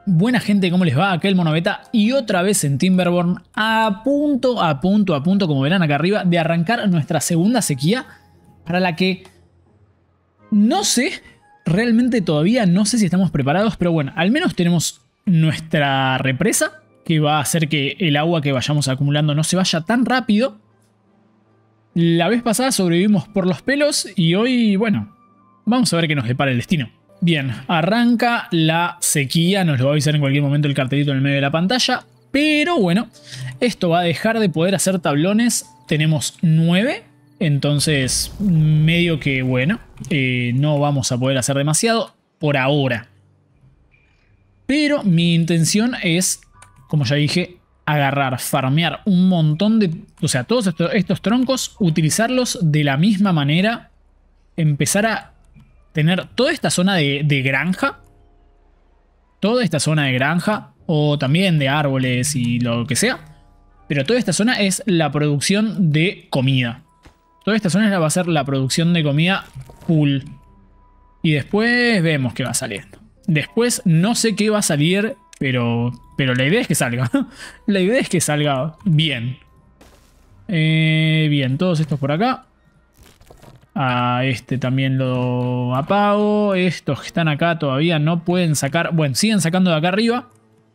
Buena gente, ¿cómo les va? Acá el Monoveta y otra vez en Timberborn, a punto, como verán acá arriba, de arrancar nuestra segunda sequía, para la que no sé, realmente todavía no sé si estamos preparados, pero bueno, al menos tenemos nuestra represa, que va a hacer que el agua que vayamos acumulando no se vaya tan rápido. La vez pasada sobrevivimos por los pelos y hoy, bueno, vamos a ver qué nos depara el destino. Bien, arranca la sequía, nos lo va a avisar en cualquier momento el cartelito en el medio de la pantalla, pero bueno, esto va a dejar de poder hacer tablones, tenemos 9, entonces medio que bueno, no vamos a poder hacer demasiado por ahora. Pero mi intención es, como ya dije, agarrar, farmear un montón de... O sea, todos estos troncos, utilizarlos de la misma manera, empezar a tener toda esta zona de granja. Toda esta zona de granja. O también de árboles y lo que sea. Pero toda esta zona es la producción de comida. Toda esta zona va a ser la producción de comida full. Y después vemos qué va saliendo. Después no sé qué va a salir, pero la idea es que salga. La idea es que salga bien. Bien, todos estos por acá. A este también lo apago. Estos que están acá todavía no pueden sacar. Bueno, siguen sacando de acá arriba.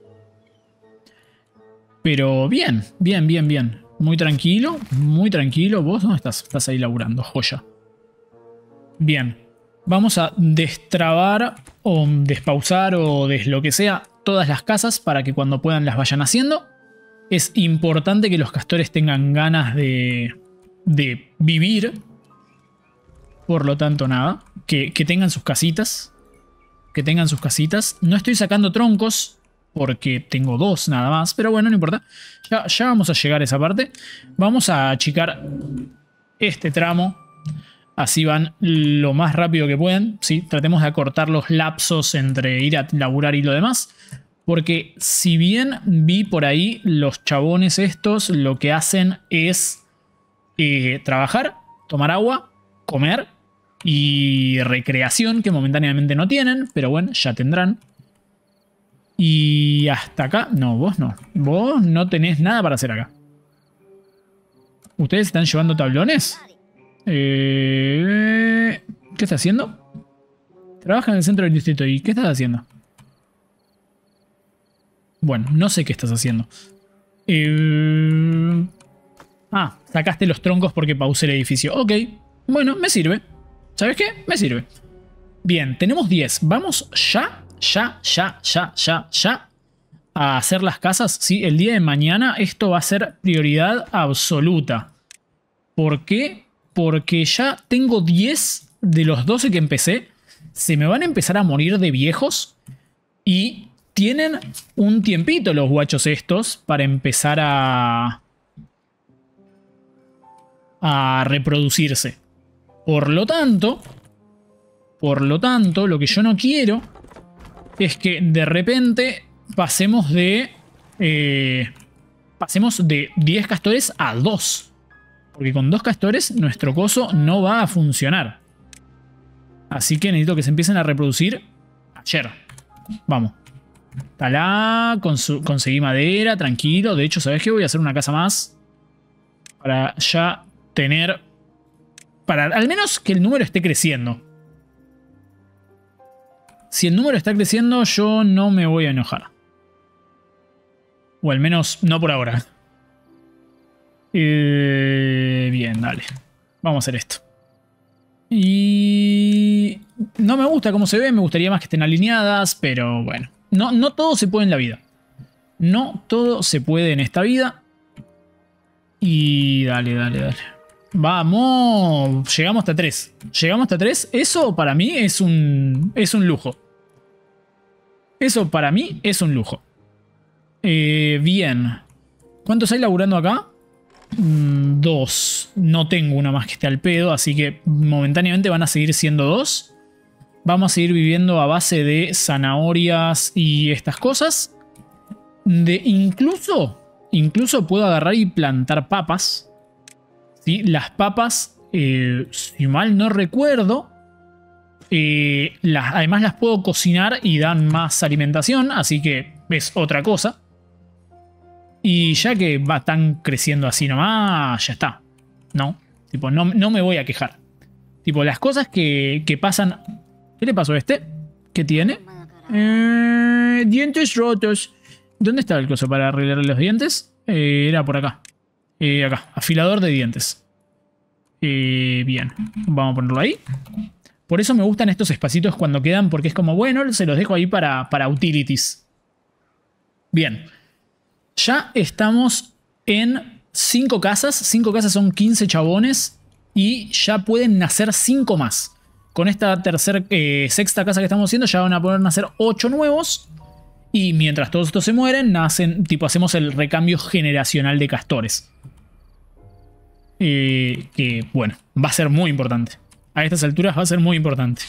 Pero bien, bien, bien, bien. Muy tranquilo, muy tranquilo. ¿Vos dónde estás? Estás ahí laburando, joya. Bien. Vamos a destrabar o despausar o lo que sea todas las casas para que cuando puedan las vayan haciendo. Es importante que los castores tengan ganas de vivir. Por lo tanto, nada. Que tengan sus casitas. Que tengan sus casitas. No estoy sacando troncos porque tengo 2 nada más. Pero bueno, no importa. Ya vamos a llegar a esa parte. Vamos a achicar este tramo. Así van lo más rápido que pueden. ¿Sí? Tratemos de acortar los lapsos entre ir a laburar y lo demás. Porque si bien vi por ahí los chabones estos lo que hacen es trabajar, tomar agua, comer y recreación que momentáneamente no tienen. Pero bueno, ya tendrán. Y hasta acá. No, vos no. Vos no tenés nada para hacer acá. ¿Ustedes están llevando tablones? ¿Qué estás haciendo? Trabaja en el centro del distrito. ¿Y qué estás haciendo? Bueno, no sé qué estás haciendo. Sacaste los troncos porque pausé el edificio. Ok, bueno, me sirve. ¿Sabes qué? Me sirve. Bien, tenemos 10. Vamos ya a hacer las casas. Sí, el día de mañana esto va a ser prioridad absoluta. ¿Por qué? Porque ya tengo 10 de los 12 que empecé. Se me van a empezar a morir de viejos. Y tienen un tiempito los guachos estos para empezar a reproducirse. Por lo tanto, lo que yo no quiero es que de repente pasemos de 10 castores a 2. Porque con 2 castores nuestro coso no va a funcionar. Así que necesito que se empiecen a reproducir ayer. Vamos. Talá, conseguí madera, tranquilo. De hecho, ¿sabes qué? Voy a hacer una casa más. Para ya tener... Para al menos que el número esté creciendo. Si el número está creciendo, yo no me voy a enojar. O al menos no por ahora. Bien, dale. Vamos a hacer esto. Y... no me gusta cómo se ve. Me gustaría más que estén alineadas. Pero bueno. No todo se puede en la vida. No todo se puede en esta vida. Y dale. Vamos. Llegamos hasta 3. Llegamos hasta 3. Eso para mí es un lujo. Eso para mí es un lujo. Bien. ¿Cuántos hay laburando acá? 2. No tengo una más que esté al pedo. Así que momentáneamente van a seguir siendo 2. Vamos a seguir viviendo a base de zanahorias y estas cosas. Incluso puedo agarrar y plantar papas. ¿Sí? Las papas, si mal no recuerdo, Además las puedo cocinar y dan más alimentación, así que es otra cosa. Y ya que están creciendo así nomás, ya está. No, tipo, no me voy a quejar. Tipo, las cosas que pasan... ¿Qué le pasó a este? ¿Qué tiene? Dientes rotos. ¿Dónde está el coso para arreglarle los dientes? Era por acá. Acá, afilador de dientes. Bien, vamos a ponerlo ahí. Por eso me gustan estos espacitos cuando quedan, porque es como, bueno, se los dejo ahí para utilities. Bien. Ya estamos en 5 casas. 5 casas son 15 chabones. Y ya pueden nacer 5 más. Con esta sexta casa que estamos haciendo ya van a poder nacer 8 nuevos. Y mientras todos estos se mueren, nacen, tipo, hacemos el recambio generacional de castores. Que, bueno, va a ser muy importante. A estas alturas va a ser muy importante.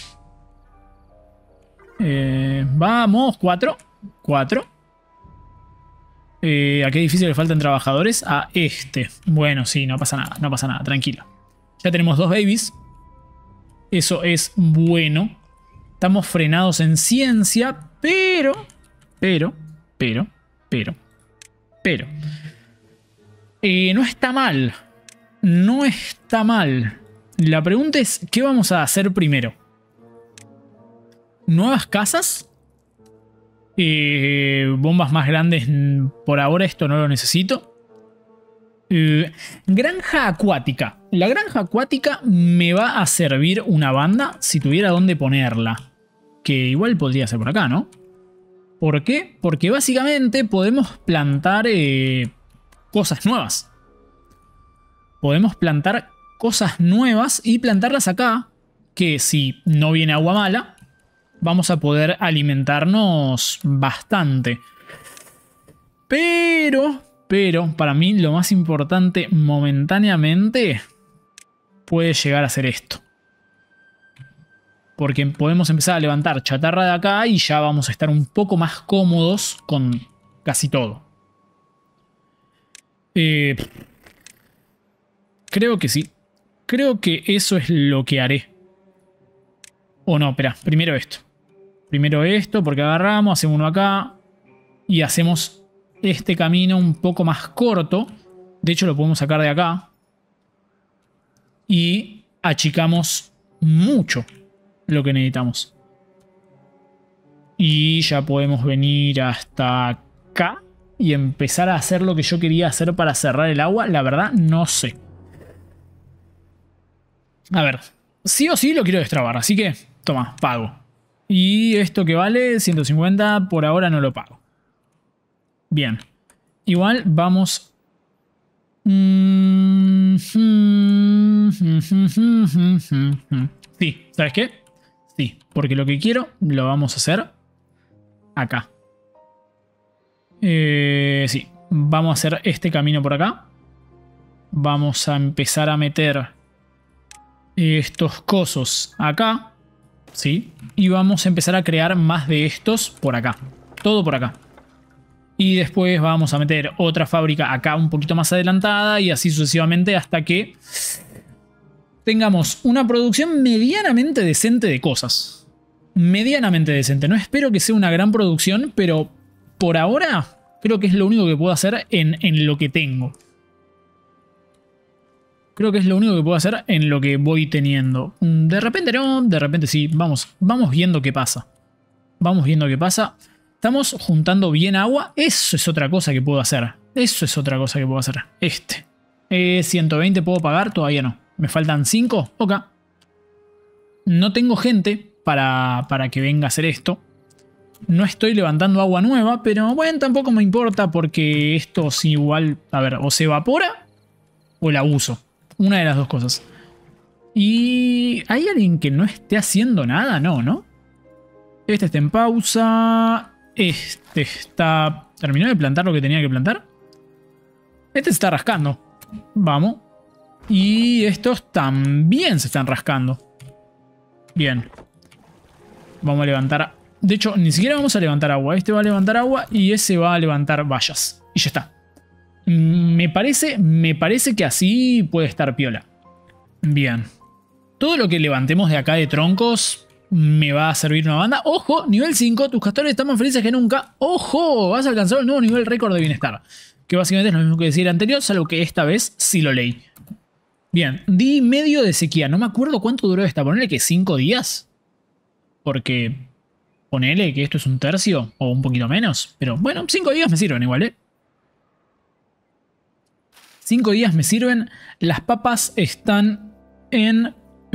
Vamos, 4. 4. ¿A qué edificio le faltan trabajadores? A este. Bueno, sí, no pasa nada, no pasa nada, tranquilo. Ya tenemos 2 babies. Eso es bueno. Estamos frenados en ciencia, pero... no está mal. No está mal. La pregunta es, ¿qué vamos a hacer primero? ¿Nuevas casas? Bombas más grandes. Por ahora esto no lo necesito. Granja acuática. La granja acuática me va a servir una banda si tuviera dónde ponerla. Que igual podría ser por acá, ¿no? ¿Por qué? Porque básicamente podemos plantar cosas nuevas. Podemos plantar cosas nuevas y plantarlas acá. Que si no viene agua mala, vamos a poder alimentarnos bastante. Pero, para mí lo más importante momentáneamente puede llegar a ser esto. Porque podemos empezar a levantar chatarra de acá y ya vamos a estar un poco más cómodos con casi todo. Creo que sí. Creo que eso es lo que haré. O no, espera. Primero esto. Primero esto porque agarramos, hacemos uno acá. Y hacemos este camino un poco más corto. De hecho lo podemos sacar de acá. Y achicamos mucho lo que necesitamos. Y ya podemos venir hasta acá y empezar a hacer lo que yo quería hacer para cerrar el agua. La verdad, no sé. A ver, sí o sí lo quiero destrabar, así que, toma, pago. Y esto que vale 150, por ahora no lo pago. Bien. Igual vamos... Sí, ¿sabes qué? Sí, porque lo que quiero lo vamos a hacer acá. Sí, vamos a hacer este camino por acá. Vamos a empezar a meter estos cosos acá. Sí, y vamos a empezar a crear más de estos por acá. Todo por acá. Y después vamos a meter otra fábrica acá un poquito más adelantada y así sucesivamente hasta que tengamos una producción medianamente decente de cosas. Medianamente decente. No espero que sea una gran producción, pero por ahora creo que es lo único que puedo hacer en lo que tengo. Creo que es lo único que puedo hacer en lo que voy teniendo. De repente no, de repente sí. Vamos viendo qué pasa. Vamos viendo qué pasa. Estamos juntando bien agua. Eso es otra cosa que puedo hacer. Eso es otra cosa que puedo hacer. 120 puedo pagar, todavía no. Me faltan 5. Ok. No tengo gente para que venga a hacer esto. No estoy levantando agua nueva, pero bueno, tampoco me importa porque esto sí igual... A ver, o se evapora o la uso. Una de las dos cosas. ¿Y hay alguien que no esté haciendo nada? No, ¿no? Este está en pausa. Este está... ¿Terminó de plantar lo que tenía que plantar? Este se está rascando. Vamos. Y estos también se están rascando. Bien. Vamos a levantar... De hecho, ni siquiera vamos a levantar agua. Este va a levantar agua y ese va a levantar vallas. Y ya está. Me parece que así puede estar piola. Bien. Todo lo que levantemos de acá de troncos me va a servir una banda. ¡Ojo! Nivel 5, tus castores están más felices que nunca. ¡Ojo! Vas a alcanzar el nuevo nivel récord de bienestar. Que básicamente es lo mismo que decía el anterior, salvo que esta vez sí lo leí. Bien, di medio de sequía. No me acuerdo cuánto duró esta. Ponele que 5 días. Porque ponele que esto es un tercio o un poquito menos. Pero bueno, 5 días me sirven igual, ¿eh? 5 días me sirven. Las papas están en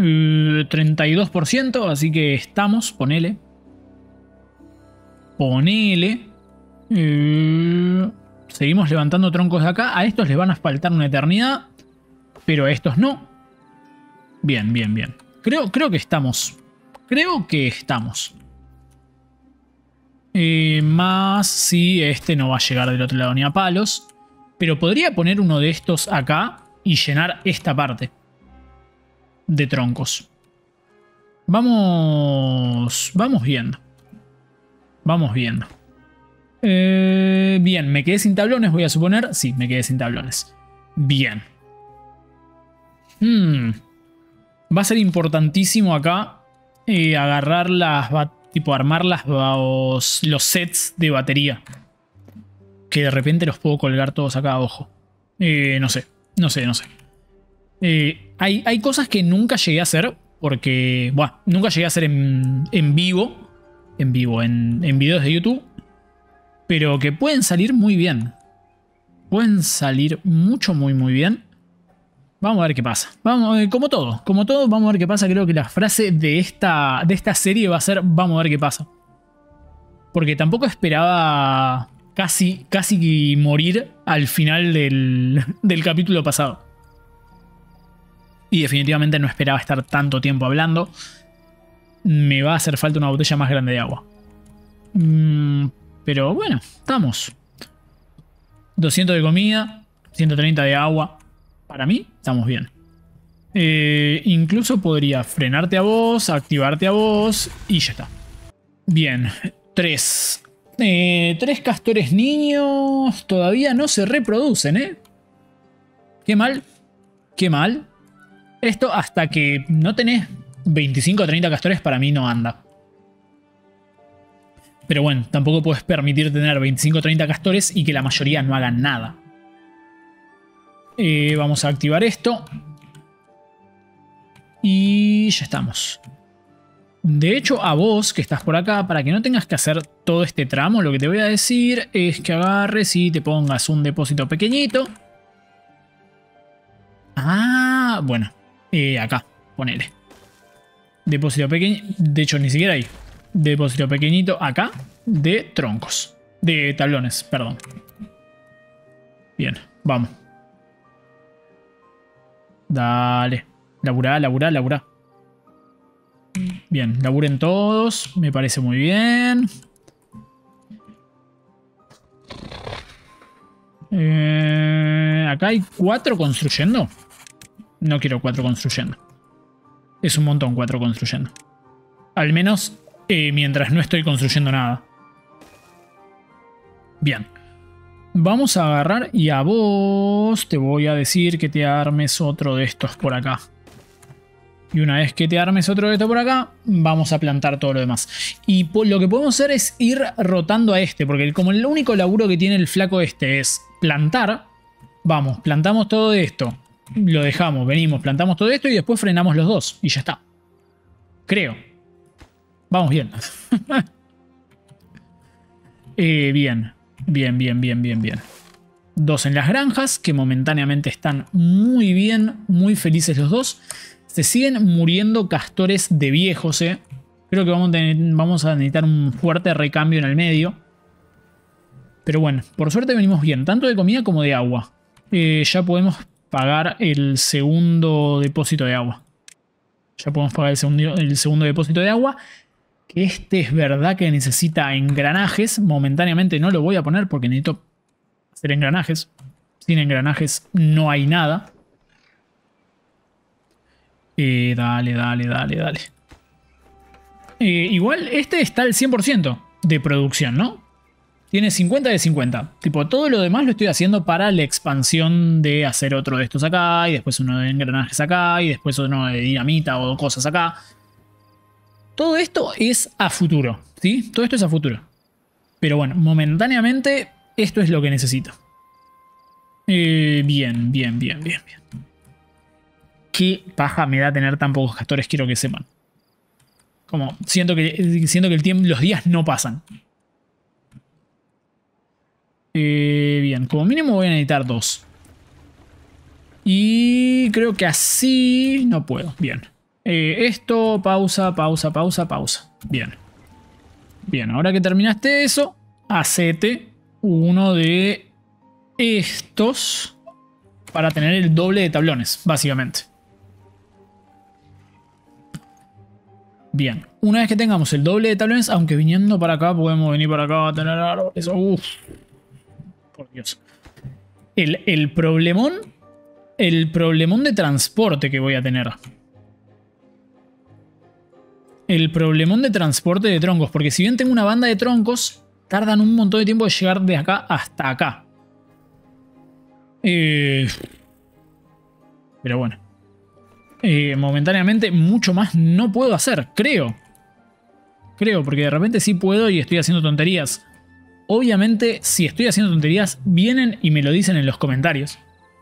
32%, así que estamos, ponele. Ponele. Seguimos levantando troncos de acá. A estos les van a faltar una eternidad, pero a estos no. Bien, bien, bien. Creo que estamos. Creo que estamos. Más si este no va a llegar del otro lado ni a palos. Pero podría poner uno de estos acá y llenar esta parte de troncos. Vamos viendo. Vamos viendo. Bien, me quedé sin tablones, voy a suponer. Sí, me quedé sin tablones. Bien. Va a ser importantísimo acá agarrar las... tipo armar los sets de batería. Que de repente los puedo colgar todos acá, ojo. No sé. Hay cosas que nunca llegué a hacer. Porque, bueno, nunca llegué a hacer en vivo. En videos de YouTube. Pero que pueden salir muy bien. Pueden salir muy bien. Vamos a ver qué pasa. Vamos, como todo, vamos a ver qué pasa. Creo que la frase de esta serie va a ser vamos a ver qué pasa. Porque tampoco esperaba casi morir al final del capítulo pasado. Y definitivamente no esperaba estar tanto tiempo hablando. Me va a hacer falta una botella más grande de agua. Pero bueno, estamos. 200 de comida, 130 de agua. Para mí, estamos bien. Incluso podría frenarte a vos, activarte a vos y ya está. Bien, 3. 3 castores niños todavía no se reproducen, ¿eh? Qué mal. Qué mal. Esto hasta que no tenés 25 o 30 castores para mí no anda. Pero bueno, tampoco puedes permitir tener 25 o 30 castores y que la mayoría no hagan nada. Vamos a activar esto. Y ya estamos. De hecho, a vos que estás por acá, para que no tengas que hacer todo este tramo, lo que te voy a decir es que agarres y te pongas un depósito pequeñito. Ah, bueno. Acá, ponele. Depósito pequeño. De hecho, ni siquiera hay. Depósito pequeñito acá de troncos. De tablones, perdón. Bien, vamos. Dale. Laburá, laburá, laburá. Bien, laburen todos. Me parece muy bien. Acá hay 4 construyendo. No quiero 4 construyendo. Es un montón 4 construyendo. Al menos mientras no estoy construyendo nada. Bien. Vamos a agarrar y a vos te voy a decir que te armes otro de estos por acá. Y una vez que te armes otro de estos por acá, vamos a plantar todo lo demás. Y lo que podemos hacer es ir rotando a este, porque como el único laburo que tiene el flaco este es plantar, vamos, plantamos todo esto, lo dejamos, venimos, plantamos todo esto y después frenamos los dos. Y ya está. Creo. Vamos bien. Bien. Bien. 2 en las granjas, que momentáneamente están muy bien, muy felices los dos. Se siguen muriendo castores de viejos, ¿eh? Creo que vamos a necesitar un fuerte recambio en el medio. Pero bueno, por suerte venimos bien, tanto de comida como de agua. Ya podemos pagar el segundo depósito de agua. Ya podemos pagar el segundo depósito de agua. Que este es verdad que necesita engranajes. Momentáneamente no lo voy a poner porque necesito hacer engranajes. Sin engranajes no hay nada. Dale. Igual este está al 100% de producción, ¿no? Tiene 50 de 50. Tipo, todo lo demás lo estoy haciendo para la expansión de hacer otro de estos acá. Y después uno de engranajes acá. Y después uno de dinamita o cosas acá. Todo esto es a futuro, ¿sí? Todo esto es a futuro. Pero bueno, momentáneamente esto es lo que necesito. Bien. Qué paja me da tener tan pocos castores, quiero que sepan. Como siento que el tiempo, los días no pasan. Bien, como mínimo voy a necesitar 2. Y creo que así no puedo. Bien. Esto, pausa. Bien. Bien, ahora que terminaste eso, hacete uno de estos para tener el doble de tablones, básicamente. Bien, una vez que tengamos el doble de tablones, aunque viniendo para acá, podemos venir para acá a tener eso. Uff. Por Dios. El problemón de transporte que voy a tener. El problemón de transporte de troncos. Porque si bien tengo una banda de troncos, tardan un montón de tiempo de llegar de acá hasta acá. Pero bueno. Momentáneamente mucho más no puedo hacer, creo. Creo, porque de repente sí puedo y estoy haciendo tonterías. Obviamente, si estoy haciendo tonterías, vienen y me lo dicen en los comentarios.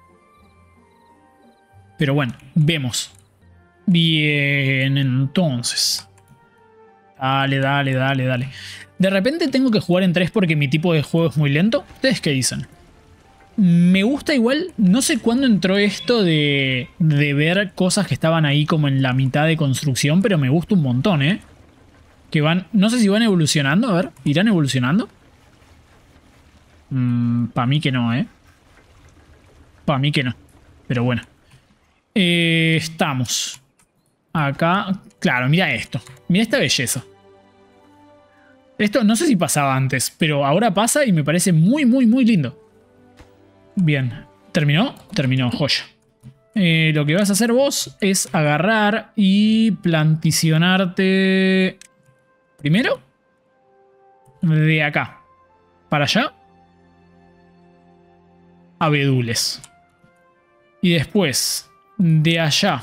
Pero bueno, vemos. Bien, entonces. Dale. De repente tengo que jugar en 3 porque mi tipo de juego es muy lento. ¿Ustedes qué dicen? Me gusta igual, no sé cuándo entró esto de ver cosas que estaban ahí como en la mitad de construcción, pero me gusta un montón, ¿eh? Que van, no sé si van evolucionando, a ver, ¿irán evolucionando? Para mí que no, ¿eh? Para mí que no, pero bueno. Estamos acá, claro, mira esto, mira esta belleza. Esto no sé si pasaba antes, pero ahora pasa y me parece muy lindo. Bien, ¿terminó? Terminó, joya. Lo que vas a hacer vos es agarrar y planticionarte primero de acá para allá abedules. Y después de allá,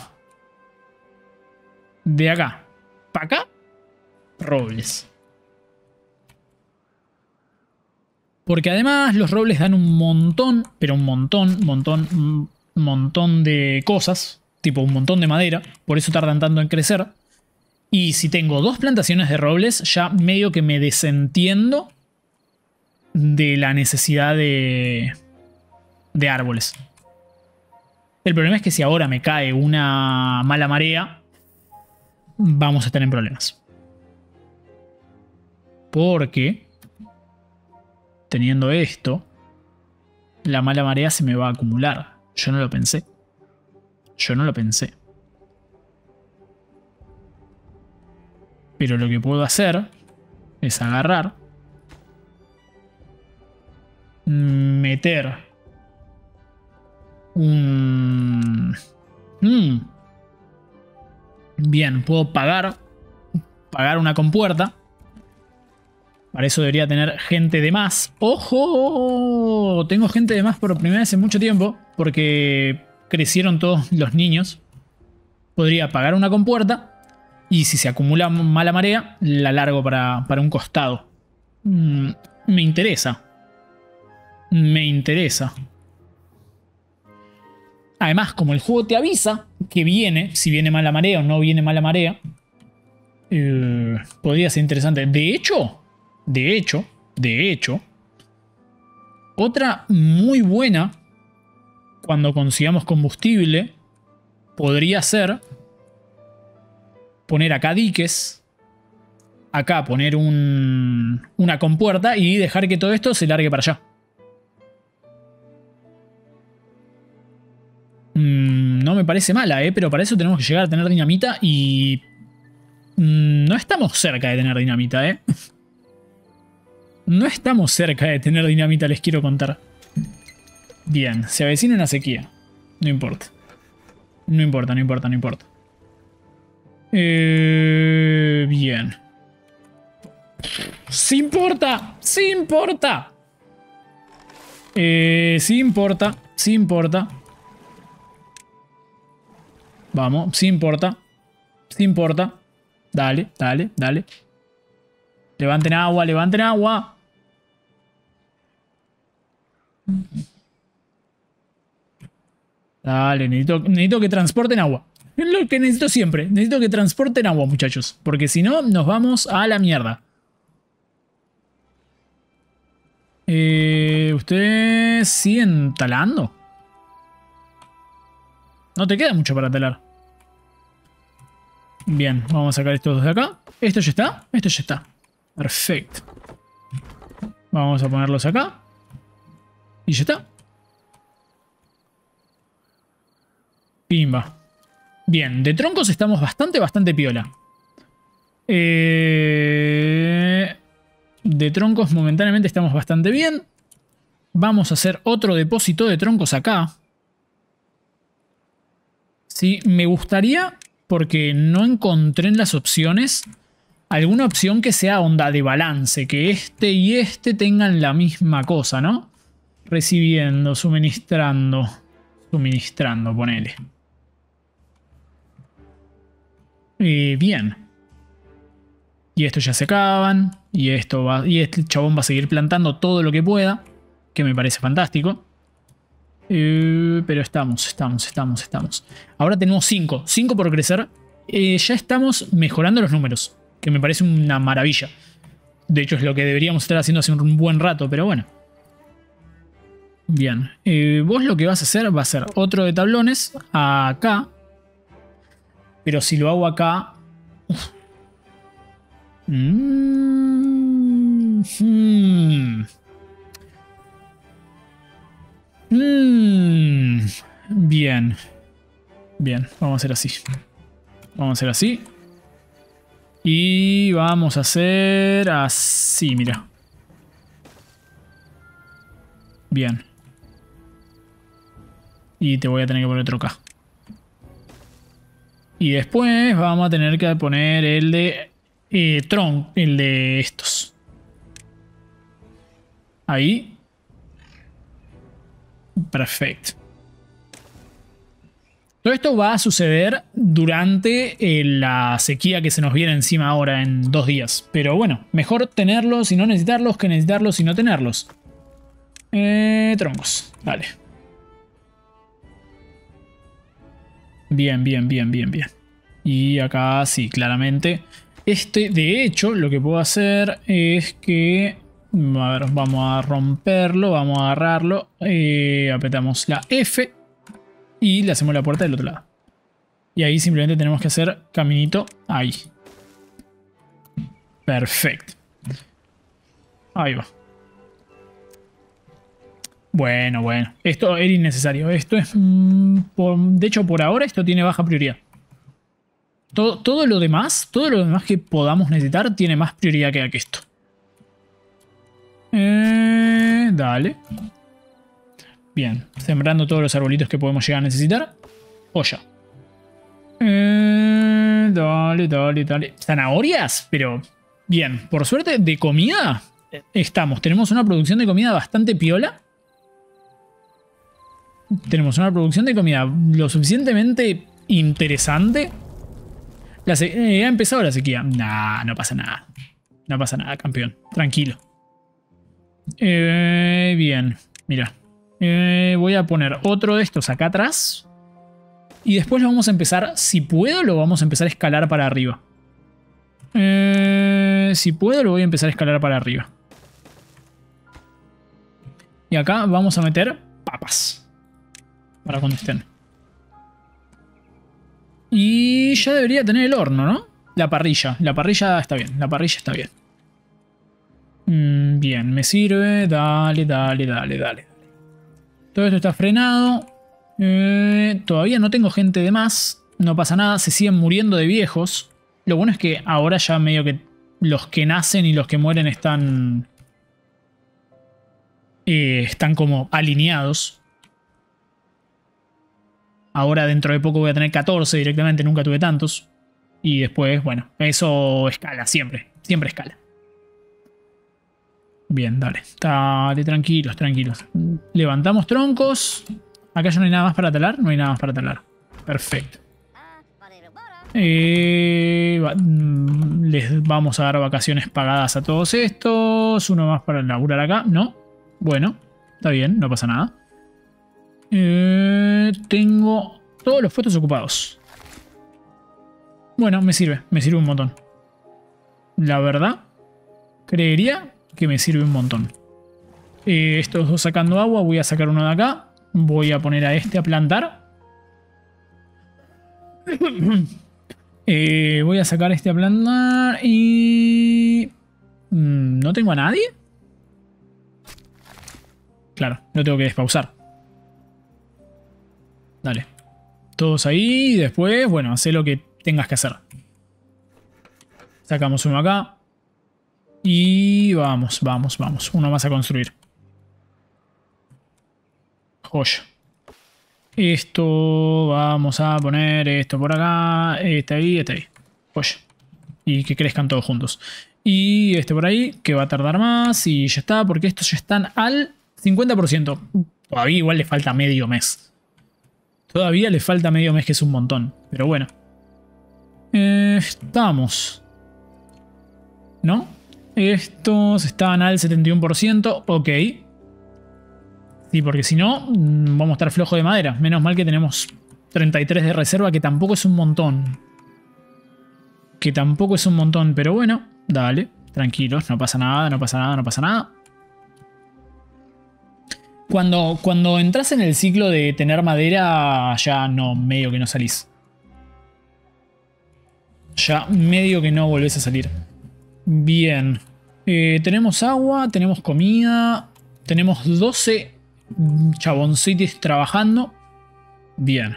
de acá para acá, robles. Porque además los robles dan un montón, pero un montón de cosas, tipo un montón de madera, por eso tardan tanto en crecer. Y si tengo 2 plantaciones de robles, ya medio que me desentiendo de la necesidad de árboles. El problema es que si ahora me cae una mala marea, vamos a estar en problemas. Porque teniendo esto, la mala marea se me va a acumular. Yo no lo pensé. Pero lo que puedo hacer es agarrar, meter un... Bien, puedo pagar una compuerta. Para eso debería tener gente de más. ¡Ojo! Tengo gente de más por primera vez en mucho tiempo. Porque crecieron todos los niños. Podría pagar una compuerta. Y si se acumula mala marea, la largo para un costado. Me interesa. Además, como el juego te avisa que viene, si viene mala marea o no viene mala marea, podría ser interesante. De hecho, otra muy buena cuando consigamos combustible podría ser poner acá diques, acá poner una compuerta y dejar que todo esto se largue para allá. No me parece mala, pero para eso tenemos que llegar a tener dinamita y no estamos cerca de tener dinamita, No estamos cerca de tener dinamita, les quiero contar. Bien, se avecina una sequía. No importa. No importa. Bien. ¡Sí importa! Sí importa. Vamos, sí importa. Dale, dale, dale. Levanten agua, levanten agua. Dale, necesito que transporten agua. Es lo que necesito siempre. Necesito que transporten agua, muchachos. Porque si no, nos vamos a la mierda. ¿Ustedes siguen talando? No te queda mucho para talar. Bien, vamos a sacar estos dos de acá. ¿Esto ya está? Esto ya está. Perfecto. Vamos a ponerlos acá. Y ya está. Pimba. Bien, de troncos estamos bastante piola. De troncos momentáneamente estamos bastante bien. Vamos a hacer otro depósito de troncos acá. Sí, me gustaría, porque no encontré en las opciones, alguna opción que sea onda de balance. Que este y este tengan la misma cosa, ¿no? Recibiendo, suministrando. Suministrando, ponele. Bien. Y estos ya se acaban. Y esto va. Y este chabón va a seguir plantando todo lo que pueda. Que me parece fantástico. Pero estamos. Ahora tenemos 5. 5 por crecer. Ya estamos mejorando los números. Que me parece una maravilla. De hecho es lo que deberíamos estar haciendo hace un buen rato. Pero bueno. Bien. Vos lo que vas a hacer va a ser otro de tablones. Acá. Pero si lo hago acá... Bien. Bien, vamos a hacer así. Vamos a hacer así. Y vamos a hacer así, mira. Bien. Y te voy a tener que poner otro acá. Y después vamos a tener que poner el de Tron, el de estos. Ahí. Perfecto. Todo esto va a suceder durante la sequía que se nos viene encima ahora en 2 días. Pero bueno, mejor tenerlos y no necesitarlos que necesitarlos y no tenerlos. Troncos. Dale. Bien. Y acá sí, claramente. De hecho, lo que puedo hacer es que... A ver, vamos a romperlo, vamos a agarrarlo. Apretamos la F y le hacemos la puerta del otro lado. Y ahí simplemente tenemos que hacer caminito ahí. Perfecto. Ahí va. Bueno. Esto era innecesario. Esto es... de hecho, por ahora esto tiene baja prioridad. Todo lo demás que podamos necesitar tiene más prioridad que esto. Dale. Bien. Sembrando todos los arbolitos que podemos llegar a necesitar. Olla. Dale. ¿Zanahorias? Pero... Bien. Por suerte, de comida... Tenemos una producción de comida bastante piola. Tenemos una producción de comida lo suficientemente interesante. Ha empezado la sequía. Nah, no pasa nada. No pasa nada, campeón. Tranquilo. Bien. Mira. Voy a poner otro de estos acá atrás. Y después lo vamos a empezar. Si puedo, lo vamos a empezar a escalar para arriba. Si puedo, lo voy a empezar a escalar para arriba. Y acá vamos a meter papas. Para cuando estén. Y ya debería tener el horno, ¿no? La parrilla. La parrilla está bien. La parrilla está bien. Bien, me sirve. Dale. Todo esto está frenado. Todavía no tengo gente de más. No pasa nada. Se siguen muriendo de viejos. Lo bueno es que ahora ya medio que los que nacen y los que mueren están... están como alineados. Ahora dentro de poco voy a tener 14 directamente, nunca tuve tantos. Y después, bueno, eso escala siempre. Siempre escala. Bien, dale. Dale, tranquilos. Levantamos troncos. Acá ya no hay nada más para talar. No hay nada más para talar. Perfecto. Les vamos a dar vacaciones pagadas a todos estos. Uno más para laburar acá. ¿No? Bueno, está bien, no pasa nada. Tengo todos los puestos ocupados. Bueno, me sirve un montón. La verdad, creería que me sirve un montón. Estos dos sacando agua, voy a sacar uno de acá. Voy a poner a este a plantar. Voy a sacar este a plantar y... ¿No tengo a nadie? Claro, lo tengo que despausar. Dale. Todos ahí y después, bueno, haz lo que tengas que hacer. Sacamos uno acá. Y vamos, vamos, vamos. Uno más a construir. Joya. Esto, vamos a poner esto por acá, este ahí, este ahí. Joya. Y que crezcan todos juntos. Y este por ahí, que va a tardar más y ya está, porque estos ya están al 50%. Todavía igual le falta medio mes. Todavía le falta medio mes, que es un montón. Pero bueno. Estamos. ¿No? Estos están al 71%. Ok. Sí, porque si no, vamos a estar flojos de madera. Menos mal que tenemos 33 de reserva, que tampoco es un montón. Que tampoco es un montón, pero bueno, dale. Tranquilos, no pasa nada, no pasa nada, no pasa nada. Cuando entras en el ciclo de tener madera, ya no, medio que no salís. Ya medio que no volvés a salir. Bien. Tenemos agua, tenemos comida. Tenemos 12 chaboncitos trabajando. Bien.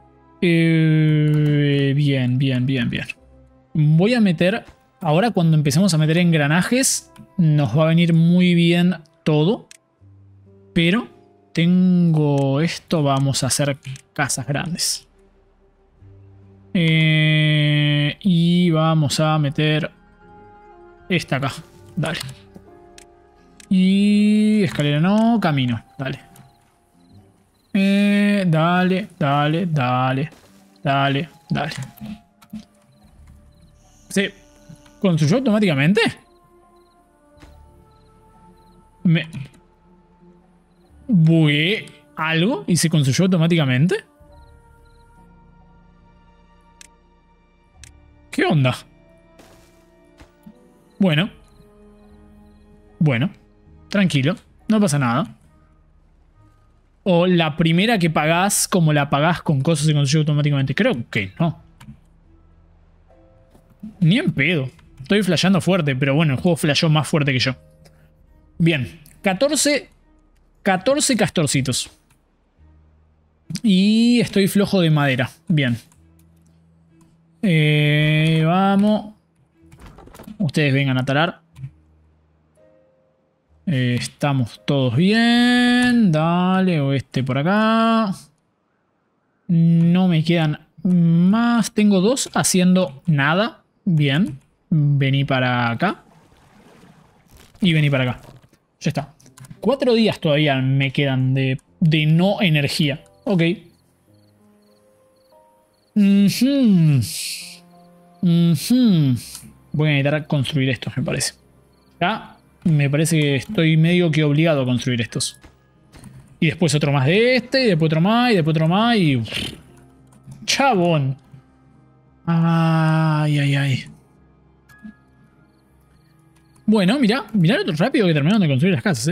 Bien, bien, bien, bien. Voy a meter... Ahora cuando empecemos a meter engranajes, nos va a venir muy bien todo. Pero tengo esto, vamos a hacer casas grandes. Y vamos a meter esta acá. Dale. Y escalera no, camino. Dale. Dale, dale, dale. Dale, dale. ¿Se construyó automáticamente? Me bugué algo y se construyó automáticamente. ¿Qué onda? Bueno. Bueno. Tranquilo. No pasa nada. O la primera que pagás, como la pagás con cosas, se construye automáticamente. Creo que no. Ni en pedo. Estoy flasheando fuerte, pero bueno, el juego flasheó más fuerte que yo. Bien. 14 castorcitos. Y estoy flojo de madera. Bien. Vamos. Ustedes vengan a talar. Estamos todos bien. Dale, o este por acá. No me quedan más. Tengo dos haciendo nada. Bien. Vení para acá. Y vení para acá. Ya está. 4 días todavía me quedan de no energía. Ok. Voy a necesitar construir estos, me parece. Ya me parece que estoy medio que obligado a construir estos. Y después otro más de este, y después otro más, y después otro más, y... ¡Chabón! Ay, ay, ay. Bueno, mirá lo rápido que terminaron de construir las casas,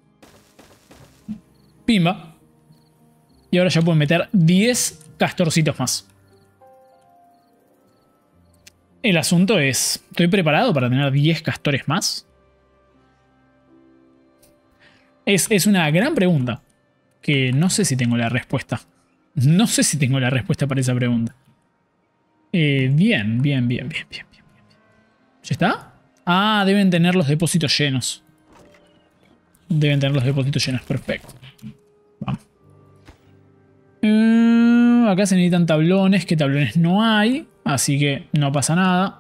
Pimba. Y ahora ya pueden meter 10 castorcitos más. El asunto es, ¿estoy preparado para tener 10 castores más? Es una gran pregunta. Que no sé si tengo la respuesta. No sé si tengo la respuesta para esa pregunta. Bien. ¿Ya está? Ah, deben tener los depósitos llenos. Deben tener los depósitos llenos. Perfecto. Vamos. Acá se necesitan tablones. Que tablones no hay. Así que no pasa nada.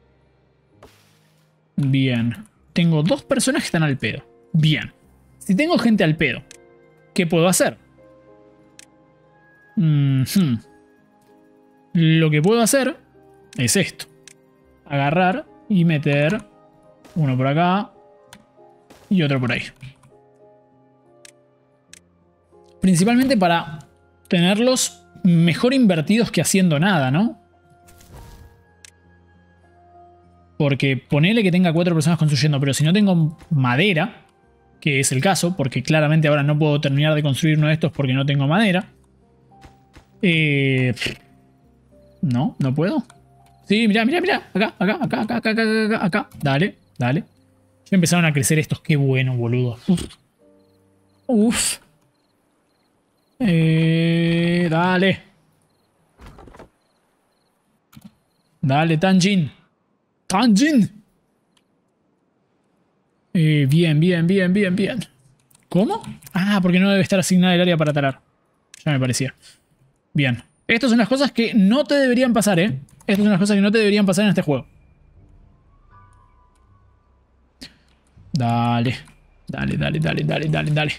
Bien. Tengo 2 personas que están al pedo. Bien. Si tengo gente al pedo, ¿qué puedo hacer? Lo que puedo hacer es esto. Agarrar y meter uno por acá y otro por ahí. Principalmente para tenerlos mejor invertidos que haciendo nada, ¿no? Porque ponele que tenga 4 personas construyendo, pero si no tengo madera, que es el caso, porque claramente ahora no puedo terminar de construir uno de estos porque no tengo madera. No, no puedo. Sí, mirá, mirá, mirá. Acá. Dale, dale. Ya empezaron a crecer estos. Qué bueno, boludo. Uf. Dale. Dale, Tanjin. Tanjin. Bien. ¿Cómo? Ah, porque no debe estar asignada el área para talar. Ya me parecía. Bien. Estas son las cosas que no te deberían pasar, ¿eh? Estas son las cosas que no te deberían pasar en este juego. Dale. Dale.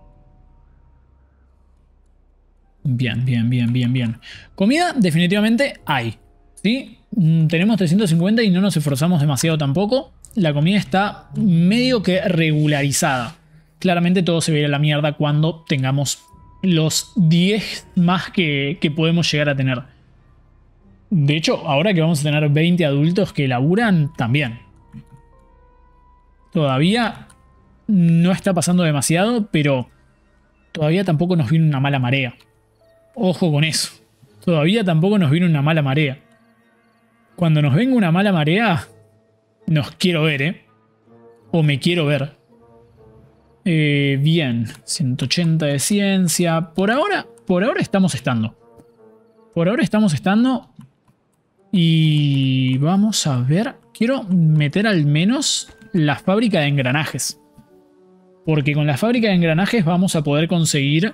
Bien. Comida definitivamente hay. ¿Sí? Tenemos 350 y no nos esforzamos demasiado tampoco. La comida está medio que regularizada. Claramente todo se va a ir a la mierda cuando tengamos los 10 más que podemos llegar a tener. De hecho, ahora que vamos a tener 20 adultos que laburan, también. Todavía no está pasando demasiado, pero todavía tampoco nos viene una mala marea. Ojo con eso. Todavía tampoco nos viene una mala marea. Cuando nos venga una mala marea, nos quiero ver, ¿eh? O me quiero ver. Bien. 180 de ciencia. Por ahora estamos estando. Por ahora estamos estando. Y vamos a ver. Quiero meter al menos la fábrica de engranajes. Porque con la fábrica de engranajes vamos a poder conseguir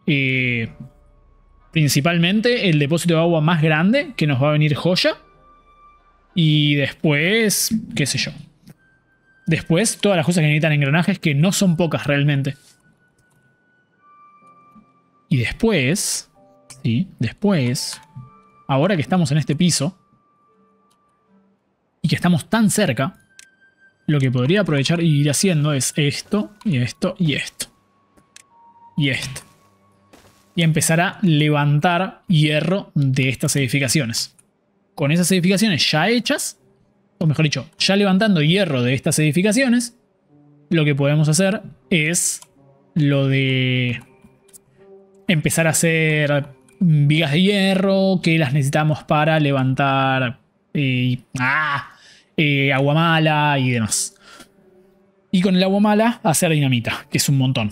principalmente el depósito de agua más grande, que nos va a venir joya. Y después, qué sé yo. Después, todas las cosas que necesitan engranajes, que no son pocas realmente. Y después, sí, después, ahora que estamos en este piso, y que estamos tan cerca, lo que podría aprovechar y ir haciendo es esto, y esto, y esto. Y esto. Y empezar a levantar hierro de estas edificaciones. Con esas edificaciones ya hechas, o mejor dicho, ya levantando hierro de estas edificaciones, lo que podemos hacer es lo de empezar a hacer vigas de hierro que las necesitamos para levantar agua mala y demás. Y con el agua mala hacer dinamita, que es un montón.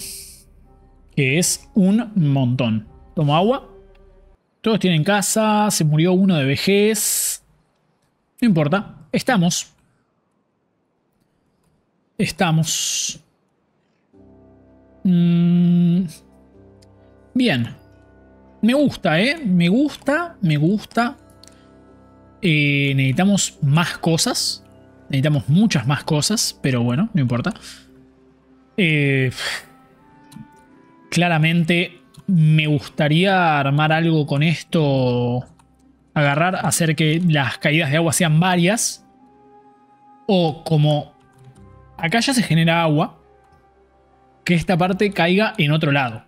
Tomo agua. Todos tienen casa, se murió uno de vejez. No importa, estamos. Bien. Me gusta, Me gusta. Necesitamos más cosas. Necesitamos muchas más cosas, pero bueno, no importa. Claramente me gustaría armar algo con esto. Hacer que las caídas de agua sean varias. O como acá ya se genera agua, que esta parte caiga en otro lado.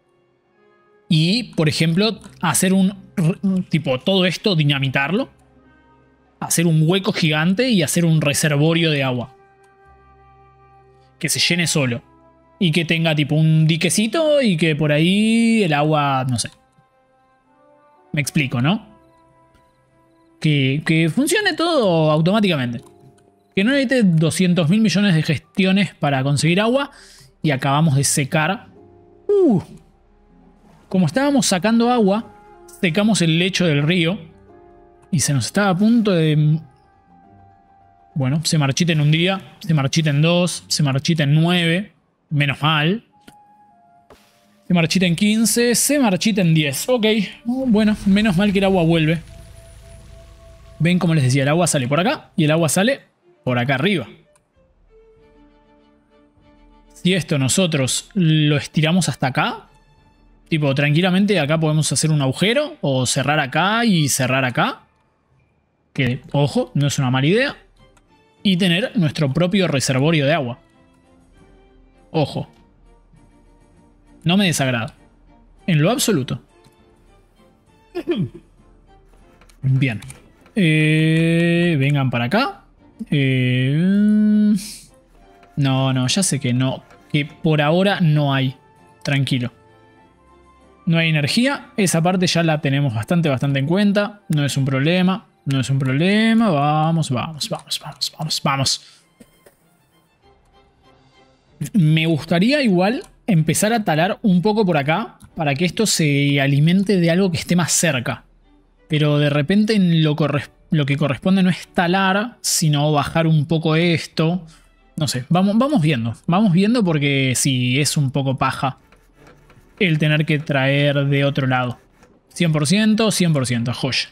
Y, por ejemplo, hacer tipo todo esto, dinamitarlo. Hacer un hueco gigante y hacer un reservorio de agua. Que se llene solo. Y que tenga tipo un diquecito y que por ahí el agua, no sé. Me explico, ¿no? Que funcione todo automáticamente. Que no necesite 200.000 millones de gestiones para conseguir agua. Y acabamos de secar. Como estábamos sacando agua, secamos el lecho del río. Y se nos estaba a punto de... Bueno, se marchita en un día, se marchita en 2, se marchita en 9. Menos mal. Se marchita en 15, se marchita en 10. Ok, bueno, menos mal que el agua vuelve. Ven, como les decía, el agua sale por acá y el agua sale por acá arriba. Si esto nosotros lo estiramos hasta acá, tipo tranquilamente acá podemos hacer un agujero o cerrar acá y cerrar acá. Que, ojo, no es una mala idea. Y tener nuestro propio reservorio de agua. Ojo. No me desagrada. En lo absoluto. Bien. Vengan para acá. No, ya sé que no. Que por ahora no hay. Tranquilo. No hay energía. Esa parte ya la tenemos bastante en cuenta. No es un problema. No es un problema. Vamos. Me gustaría igual empezar a talar un poco por acá para que esto se alimente de algo que esté más cerca. Pero de repente en lo que corresponde no es talar, sino bajar un poco esto. No sé, vamos viendo. Vamos viendo porque sí, es un poco paja el tener que traer de otro lado. 100%, joya.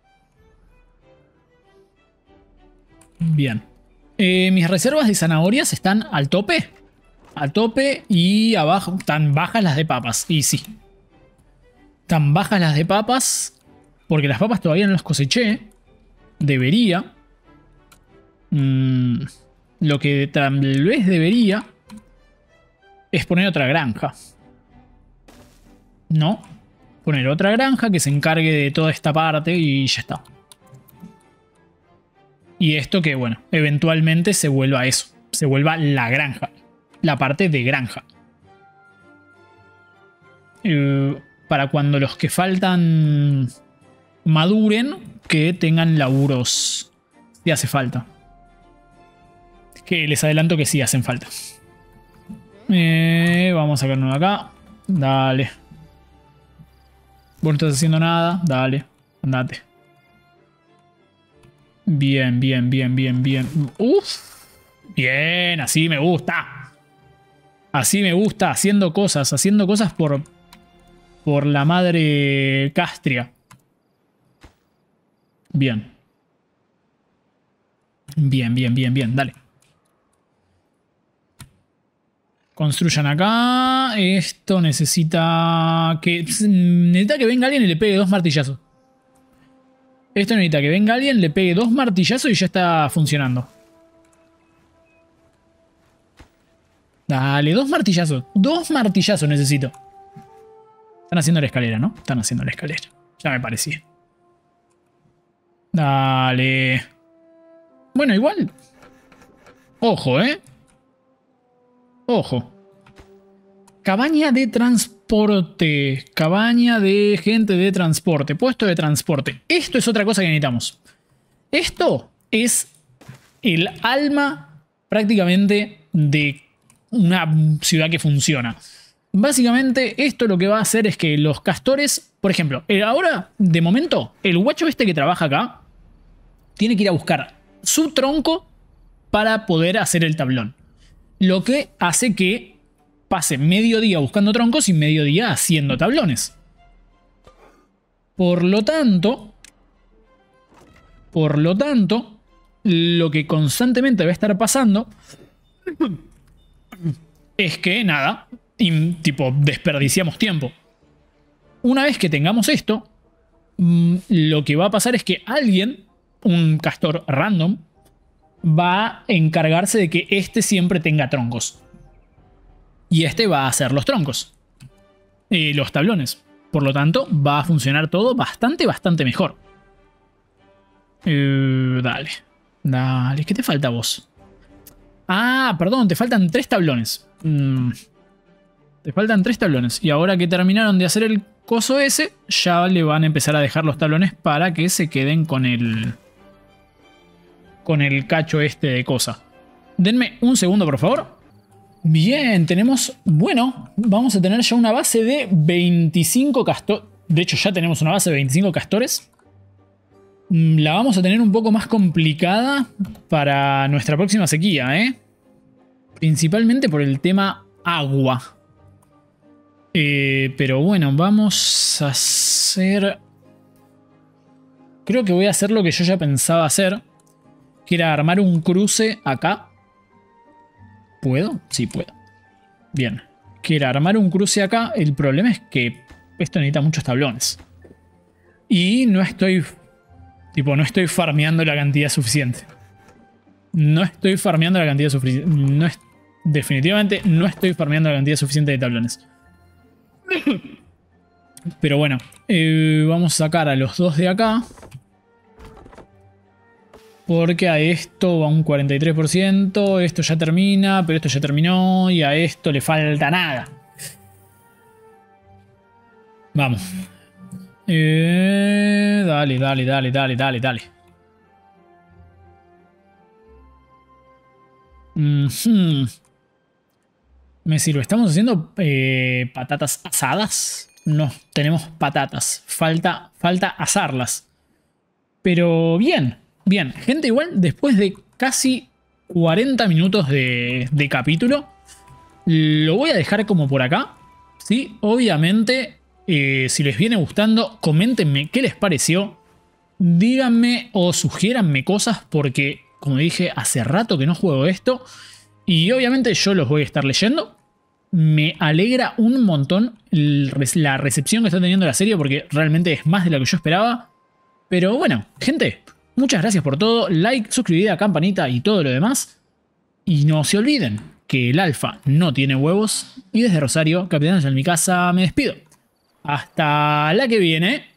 Bien. Mis reservas de zanahorias están al tope. Al tope y abajo. Tan bajas las de papas. Y sí. Tan bajas las de papas. Porque las papas todavía no las coseché. Debería. Lo que tal vez debería es poner otra granja. No. Poner otra granja que se encargue de toda esta parte y ya está. Y esto que, bueno, eventualmente se vuelva eso. Se vuelva la granja. La parte de granja. Para cuando los que faltan maduren, que tengan laburos si hace falta. Que les adelanto que sí hacen falta. Vamos a sacarnos de acá. Dale. Vos no estás haciendo nada. Dale. Andate. Bien. Uf. Bien, así me gusta. Así me gusta. Haciendo cosas por la madre Castria. Bien. Bien. Dale. Construyan acá. Esto necesita que venga alguien y le pegue 2 martillazos. Esto necesita que venga alguien, le pegue 2 martillazos y ya está funcionando. Dale, 2 martillazos. 2 martillazos necesito. Están haciendo la escalera, ¿no? Están haciendo la escalera. Ya me parecía. Dale. Bueno, igual. Ojo, ¿eh? Ojo. Cabaña de transporte. Cabaña de gente de transporte. Puesto de transporte. Esto es otra cosa que necesitamos. Esto es el alma prácticamente de una ciudad que funciona. Básicamente esto lo que va a hacer es que los castores, por ejemplo, ahora de momento el guacho este que trabaja acá tiene que ir a buscar su tronco para poder hacer el tablón. Lo que hace que pase medio día buscando troncos y medio día haciendo tablones. Por lo tanto, lo que constantemente va a estar pasando es que nada, tipo desperdiciamos tiempo. Una vez que tengamos esto, lo que va a pasar es que alguien, un castor random, va a encargarse de que este siempre tenga troncos. Y este va a hacer los troncos. Los tablones. Por lo tanto, va a funcionar todo bastante mejor. Dale. Dale. ¿Qué te falta a vos? Ah, perdón. Te faltan 3 tablones. Te faltan 3 tablones. Y ahora que terminaron de hacer el coso ese, ya le van a empezar a dejar los tablones para que se queden con el cacho este de cosa. Denme un segundo, por favor. Bien, tenemos... Bueno, vamos a tener ya una base de 25 castores. De hecho, ya tenemos una base de 25 castores. La vamos a tener un poco más complicada para nuestra próxima sequía, ¿eh? Principalmente por el tema agua. Pero bueno, vamos a hacer... Creo que voy a hacer lo que yo ya pensaba hacer. Que era armar un cruce acá. ¿Puedo? Sí, puedo. Bien. Que era armar un cruce acá. El problema es que esto necesita muchos tablones. Y no estoy Tipo, no estoy farmeando la cantidad suficiente. No estoy farmeando la cantidad suficiente. Definitivamente no estoy farmeando la cantidad suficiente de tablones. Pero bueno, vamos a sacar a los dos de acá. Porque a esto va un 43%. Esto ya termina, pero esto ya terminó. Y a esto le falta nada. Vamos. Dale, dale, dale, dale, dale, dale. Me sirve. Estamos haciendo patatas asadas. No, tenemos patatas. Falta asarlas. Pero bien, bien. Gente, igual después de casi 40 minutos de capítulo, lo voy a dejar como por acá. ¿Sí? Obviamente, si les viene gustando, coméntenme qué les pareció. Díganme o sugiéranme cosas porque, como dije, hace rato que no juego esto. Y obviamente yo los voy a estar leyendo. Me alegra un montón la recepción que está teniendo la serie porque realmente es más de lo que yo esperaba. Pero bueno, gente, muchas gracias por todo. Like, suscribida, campanita y todo lo demás. Y no se olviden que el alfa no tiene huevos. Y desde Rosario, Capitán en mi casa, me despido. Hasta la que viene.